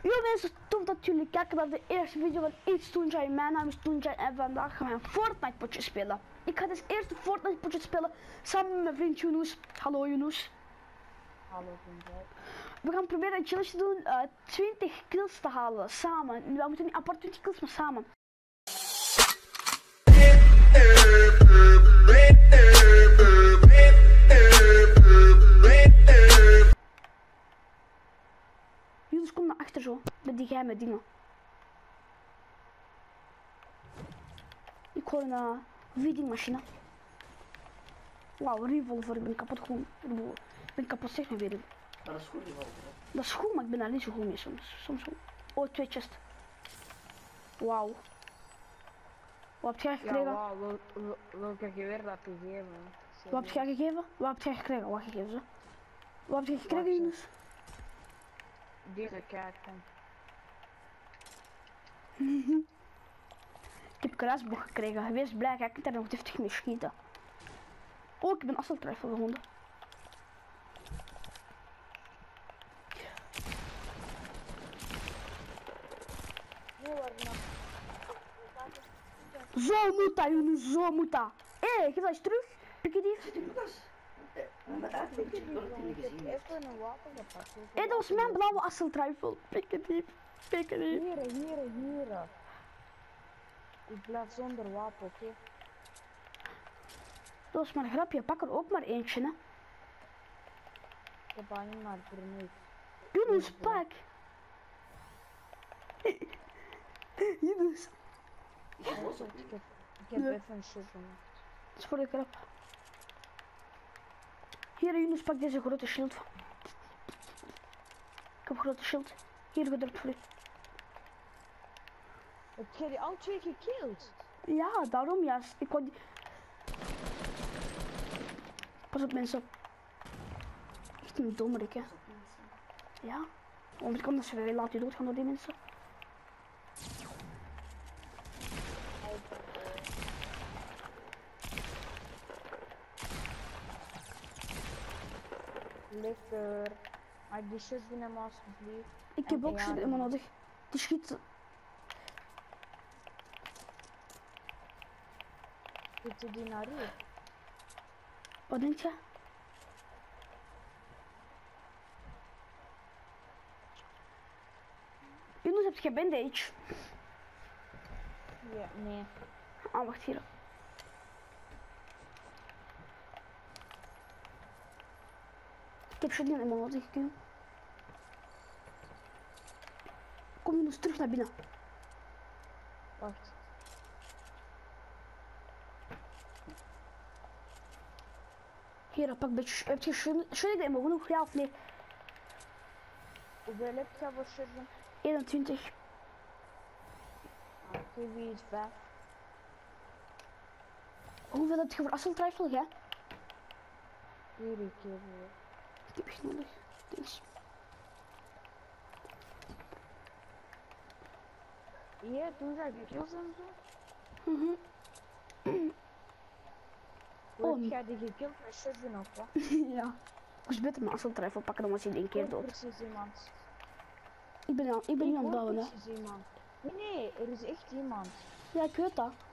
Yo mensen, tof dat jullie kijken naar de eerste video van It's Toonjai. Mijn naam is Toonjai en vandaag gaan we een Fortnite potje spelen. Ik ga dus eerst een Fortnite potje spelen samen met mijn vriend Yunus. Hallo Yunus. Hallo Toonjai. We gaan proberen een challenge te doen, 20 kills te halen samen. We moeten niet apart 20 kills, maar samen. Yunus, kom naar achter zo, met die geheime dingen. Ik hoor een vendingmachine. Wauw, revolver, ik ben kapot gewoon. Ik ben kapot, zeg maar weer. Maar dat is goed revolver. Dat is goed, maar ik ben daar niet zo goed mee soms goed. Oh, 2 chests. Wauw. Wat heb jij gekregen? Ja, wauw, welke geweer dat te geven? Wat heb jij gegeven? Wat heb jij gekregen? Wat gegeven ze? Wat heb jij gekregen, Yunus? Deze kaarten. Ik heb kruisboog gekregen. Wees blij, ik kan er nog deftig mee schieten. Oh, ik heb een assault-rifle gevonden. Zo moet dat, Yunus, zo moet dat. Hé, geef dat eens terug. Pik je die? Even een wapen gepakt. Hé, dat was mijn blauwe assault-rifle. Pik je die. Pik je die. Hier. Ik blijf zonder wapen, oké? Dat was maar een grapje, pak er ook maar eentje, hè. Ik heb alleen maar vernieuwd. Yunus, pak. Yunus. Ik heb even een shit gemaakt. Dat is voor de grap. Hier, Yunus, pak deze grote schild. Ik heb een grote schild. Hier gedrukt voor u. Heb jij die al 2 gekillt? Ja, daarom juist. Ik kon die... Pas op, mensen. Echt een dommerik, hè. Ja. Want ik kan dat ze laten doodgaan door die mensen. Lekker. Maar die shit doen hem alsjeblieft. Ik heb ook shit helemaal nodig. Die schiet... Zitten die naar hier? Wat denk je? Yunus, heb je bandage? Ja, nee. Ah, wacht hier. Ik heb shit niet helemaal nodig. Kom Yunus, terug naar binnen. Wacht. Hier, pak een beetje. Heb je shit helemaal genoeg? Ja of nee? Hoeveel heb je voor shirten? 21. Oké, wie is 5? Hoeveel heb je voor assault-rifle, hè? Hier, ik heb Ik heb echt nodig. Thanks. ja, toen zei ik kills en zo. Hoe heb jij die gekild met shirten of wat? Ja. Ik moest beter mijn assault-rifle pakken, dan was hij in één keer dood. Precies iemand. Ik ben niet aan het bouwen, hè. Precies iemand. Nee, er is echt iemand. Ja, ik weet dat.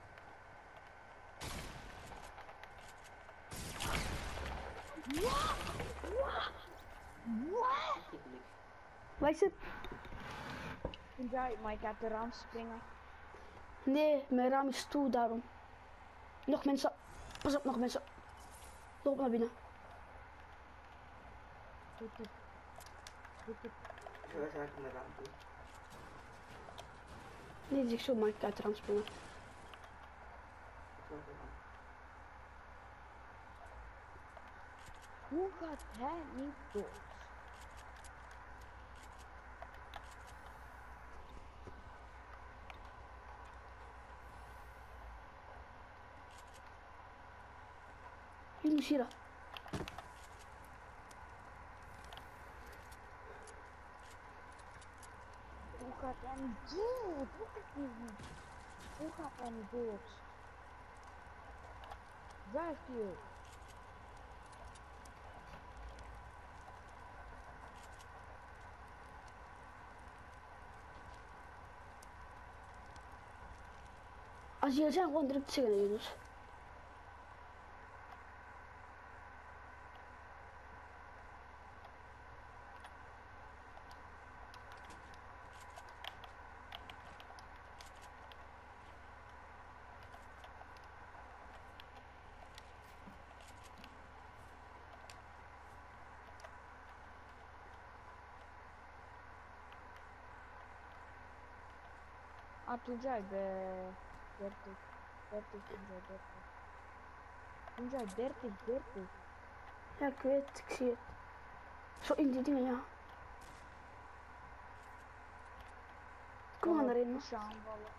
Waar is het? Ja, maar ik ga de raam springen. Nee, mijn raam is toe, daarom. Nog mensen. Pas op, nog mensen. Loop naar binnen. Goed, goed. Zo is eigenlijk naar raam toe. Nee, die zegt zo, maar ik uit de raam springen. Hoe gaat hij niet dood? Yunus, hier. Hoe gaat hij niet dood? Hoe gaat hij niet dood? 5 keer. Als je hier zijn, gewoon direct zeggen, Jonas. Ah, Tuncay be. 30. 30 Tuncay 30. Tuncay 30 30. Ja, ik weet, ik zie het. Zo in die dingen, ja. Kom maar erin. Push aanvallen.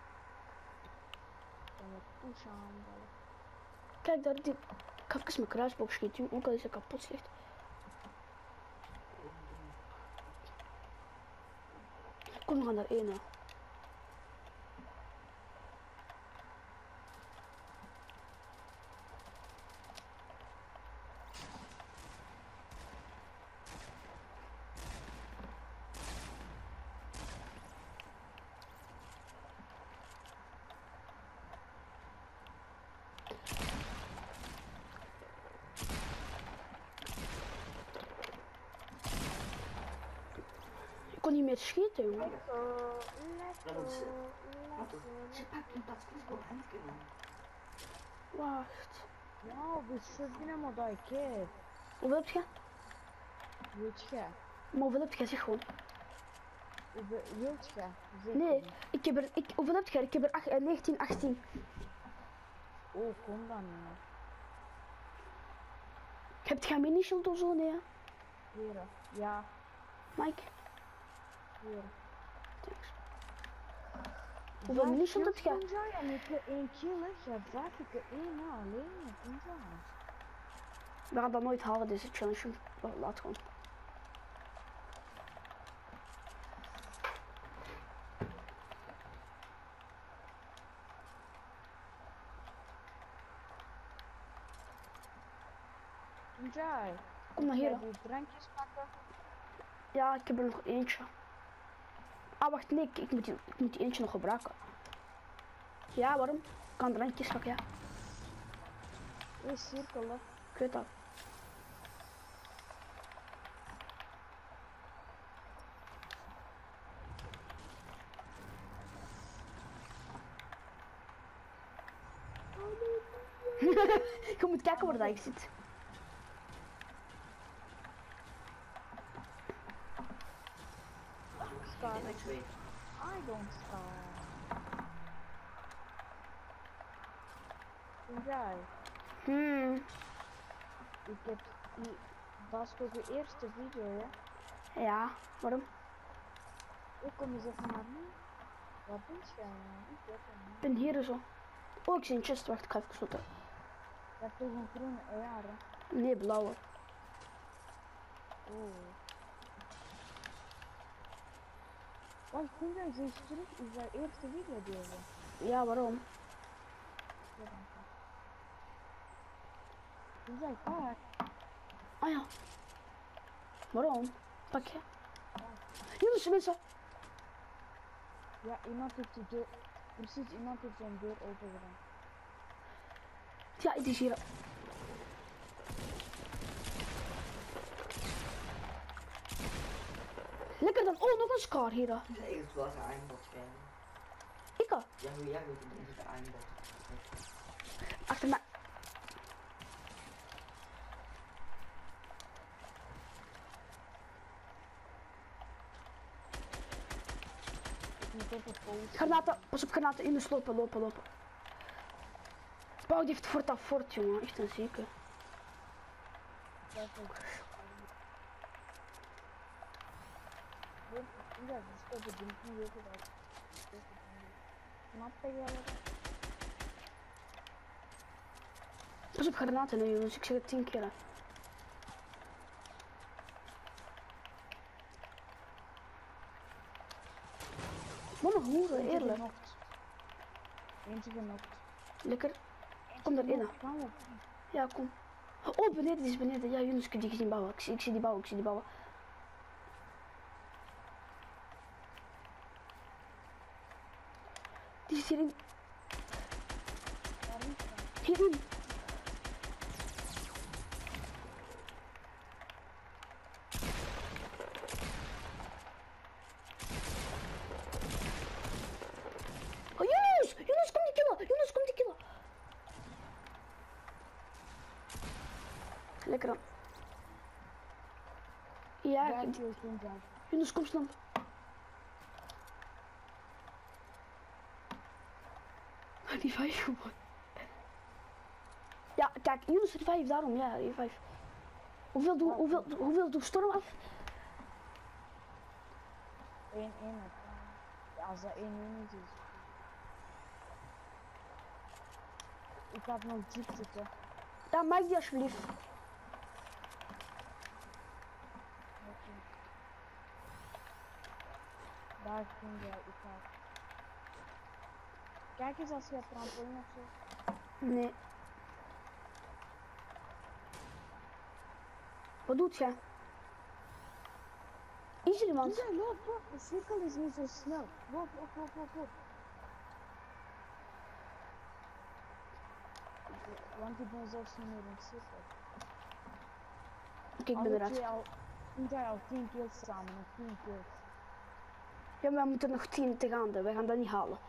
Kan we push aanvallen. Kijk, daar die... Ik ga even mijn kruisboog schieten, ook al is hij kapot slecht. Kom, we gaan naar één. Ik kon niet meer schieten, jongen. Dat moet ze. Ze pakt een paspoort en kunnen. Wacht. Ja, we zitten helemaal dat ik heb. Hoeveel heb je? Wilt je? Maar hoeveel heb je? Zeg gewoon. Wilt je? Nee, ik heb er... hoeveel heb je? Ik heb er 19, 18. Oh, kom dan. Heb je geen mini-shield of zo? Nee, hè? Hier. Ja, Mike? hier. Thanks. Hoeveel mini-shield heb je? Tuncay en ik heb 1 kill, hè. Ja, vraag ik er 1 na alleen. Tuncay. We gaan dat nooit halen, deze challenge. Laat gewoon. Tuncay. Kom maar Ga hier. je die drankjes pakken? Ja, ik heb er nog eentje. Ah, wacht, nee, ik moet die eentje nog gebruiken. Ja, waarom? Ik kan drankjes pakken, ja. Is cirkel, hè. Ik weet dat. Je moet kijken waar dat ik zit. Start. Ik weet. I don't start. Tuncay. Ik heb die... Was toch de eerste video, hè? Ja, waarom? Ik kom eens even naar nu. Wat ben je? Ik weet het niet. Ik ben hier zo. Oh, ik zie een chest. Wacht, ik ga even sloten. Je hebt toch een groene AR, hè? Nee, blauwe. Oh. Wacht, Tuncay, zie je terug? Is dat eerste video deze? Ja, waarom? Tuncay, kijk. Ah ja. Waarom? Pak je? Jongens, mensen. Ja, iemand heeft de deur... Precies, iemand heeft zijn deur open gedaan. Ja, het is hier. Lekker dan. Oh, nog een scar hier. Het was een aanbod spelen. Ik al. Ja, hoe jij weet het is een aanbod. Achter mij. Ik moet even pauze. Granaten. Pas op, granaten in de sloot. Lopen, lopen. Pauw die heeft fort af fort, jongen. Echt een zieke. Ja, dat is toch het ding niet weten dat. Snap je wel? Pas op granaten nu, jongens. Ik zeg het 10 keer. Hè. Wat een hoeren, eerlijk. Eentje genokt. Lekker. Kom erin. Hè. Gaan we. Ja, kom. Oh, beneden, die is beneden. Ja, Jonas, ik heb die gezien bouwen. Ik zie die bouwen, ik zie die bouwen. Die zit hierin. Hierin. Oh, Yunus! Yunus, kom die killen! Yunus, kom die killen! Lekker dan. Ja, Daar ik- viel toen zijn. Yunus, kom snel. Die 5 gewoon. Ja, kijk, Yunus die 5 daarom, ja, die 5. Hoeveel doe storm af? 1-1. Ja, als dat 1-1 is. Ik had nog jeep zitten. Ja, maak die alsjeblieft. Daar ging je, ik ga. Kijk eens als je trampoline of zo. Nee. Wat doet jij? Is er iemand? Ja, loop, loop. De cirkel is niet zo snel. Loop, loop, loop, loop, loop. Want ik ben zelfs niet meer in cirkel. Oké, ik ben eruit. Toen jij al 10 kills samen, nog 10 kills. Ja, maar we moeten nog 10 te gaan, we gaan dat niet halen.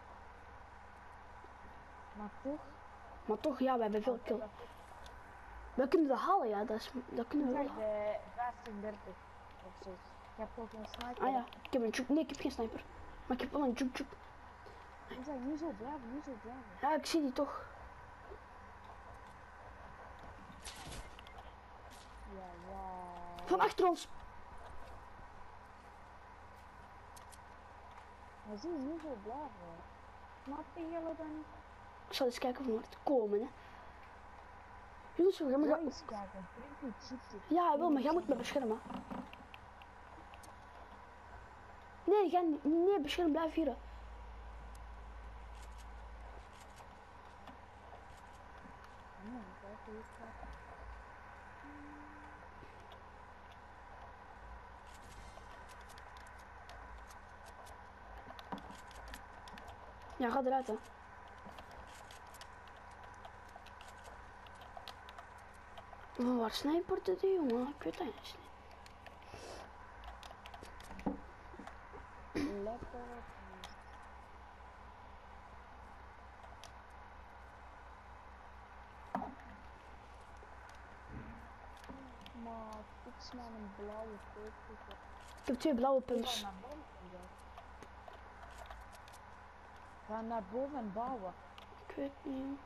Maar toch, Maar toch, ja, we hebben veel kill. We kunnen dat halen, ja, dat kunnen we kijk wel. de 35 of zo. Ik heb toch een sniper. Ah ja, ik heb een juke. Nee, ik heb geen sniper. Maar ik heb wel een juke. Ik zeg, niet zo blijven, niet zo blijven. Ja, ik zie die toch. Ja, wauw. Van achter ons. Maar zie je, niet zo blijven. Snap je jullie dan niet? Ik zal eens kijken of we te komen, hè. Jongens, we gaan Ja, maar... eens kijken. Drink die chips. Ja, hij wil, maar jij moet me beschermen. Nee, ga niet. Nee, bescherm, blijf hier. Nee, kijk hoe het gaat. Ja, ga eruit, hè. Oh, waar snipert die jongen? Ik weet het eens niet. Lekker. Maar iets met een blauwe koopje. Ik heb 2 blauwe pumps. Naar boven. Ga naar boven en bouwen. Ik weet niet.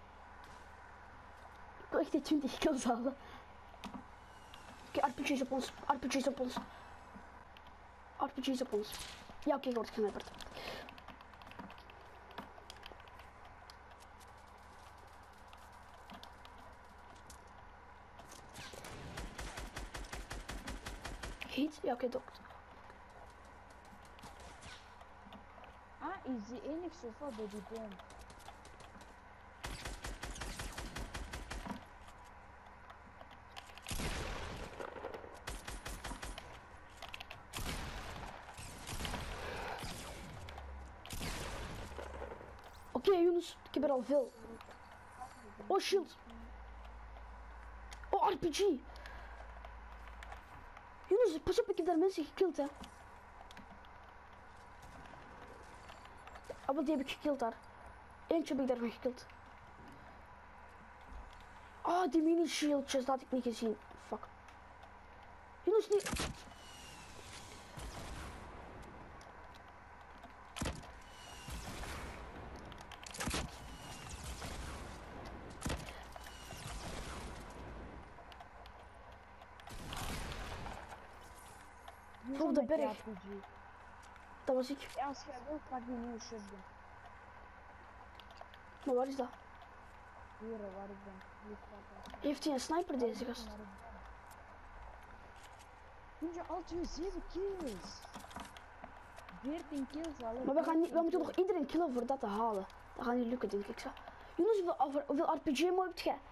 Ik wil echt die 20 kills halen. Oké, RPG's op ons. RPG's op ons. RPG's op ons. Ja, oké, wordt gesniperd. Heat? Ja, oké, dokter. Ah, is die enige sofa bij die boom. Oké, jongens, ik heb er al veel. Oh, shield. Oh, RPG. Jongens, pas op, ik heb daar mensen gekild, hè. Ah, want die heb ik gekild daar. Eentje heb ik daarvan gekild. Oh, die mini shieldjes, dat had ik niet gezien. Fuck. Jongens, niet. Nu Op de met die berg. RPG. Dat was ik. Ja, als jij wilt, pak die nieuwe shotgun. Maar waar is dat? Hier, waar ik ben. Hier staat dat. Heeft hij een sniper, deze gast? Vind je al 7 kills? 14 kills al. Maar we moeten nog iedereen killen voor dat te halen. Dat gaat niet lukken, denk ik. Zo. Jongens, hoeveel RPG-mo hebt jij?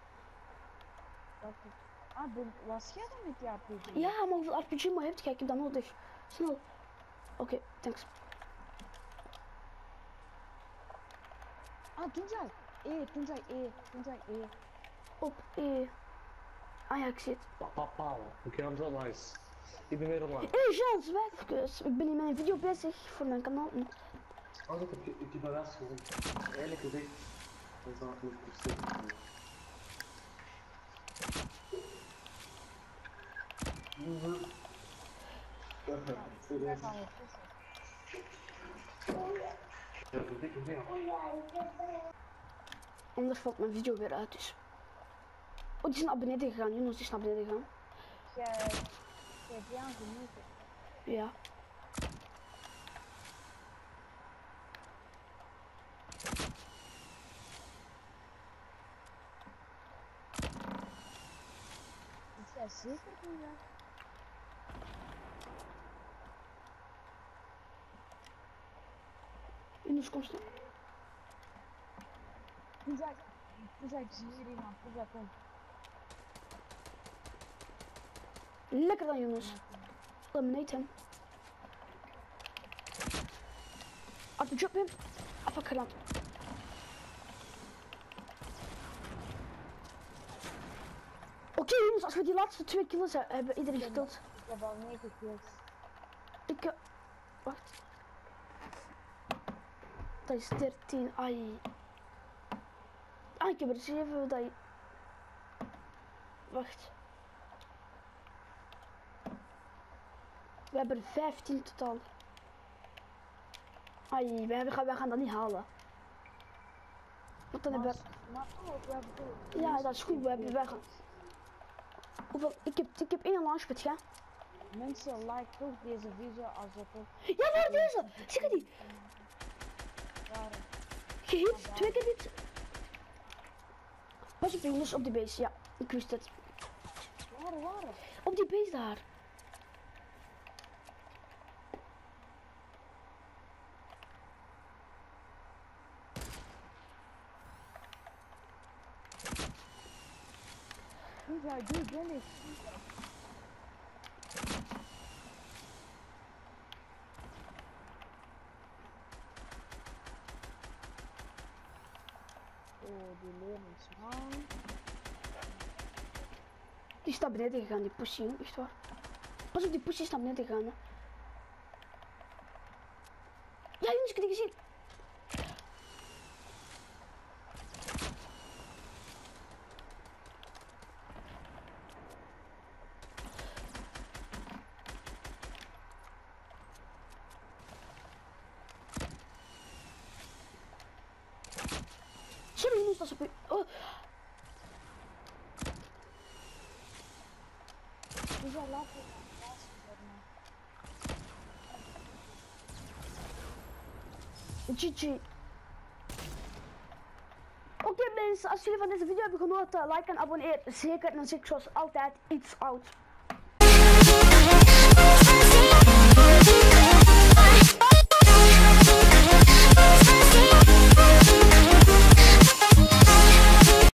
Was jij dan met die RPG? Ja, maar hoeveel RPG-mo hebt jij? Ik heb dat nodig. Snel. Oké, thanks. Ah, doe jij. toen zei E. Op E. Ah ja, ik zie het. Pauw. Oké, I'm so nice. Ik ben weer online. Hé, Jans, wacht even. Ik ben hier met een video bezig voor mijn kanaal. Oh, ik heb wel eens gezegd. Eerlijk gezegd, dat is dat niet precies. Daar gaan we tussen. Ja, dat denk ik niet. Anders valt mijn video weer uit, dus. Oh, die is naar beneden gegaan, Jonas, die is naar beneden gegaan. Je hebt jou genieten. Ja. Is jij zeker niet? Jonas, kom snel. Toen zei ik zie hier iemand. Toen zei ik kom. Lekker dan, Jonas. Eliminate hem. Uit de job in. Afpak gedaan. Oké, Jonas, als we die laatste 2 kills hebben, iedereen gekild. Ik heb al 9 kills. Ik, wacht. Dat is 13, ai. Ah, ik heb er 7, dat je... Wacht. We hebben er 15 totaal. Ai, wij gaan dat niet halen. Want dan hebben we... Maar ook, we hebben goed. Ja, dat is goed, we hebben weg. Hoeveel? Ik heb 1 launchpad, ja? Mensen, like toch deze video als het ook Ja, waar deze? Zie je die? waren. Gehit, 2 keer dit. Pas op, jongens, op die base, ja. Ik wist het. Waren. Op die base daar. Hoe ga je ben ik? Oh, die levensman. Die is naar beneden gegaan, die pussy, joh, echt waar. Pas op, die pussy is naar beneden gegaan, hè. Ja, jongens, ik heb die gezien. Sorry, jongens, dat is op u. Oh. Dus ja, laten we naar plaats GG. Oké mensen, als jullie van deze video hebben genoten, like en abonneer zeker. En dan zie ik zoals altijd iets oud.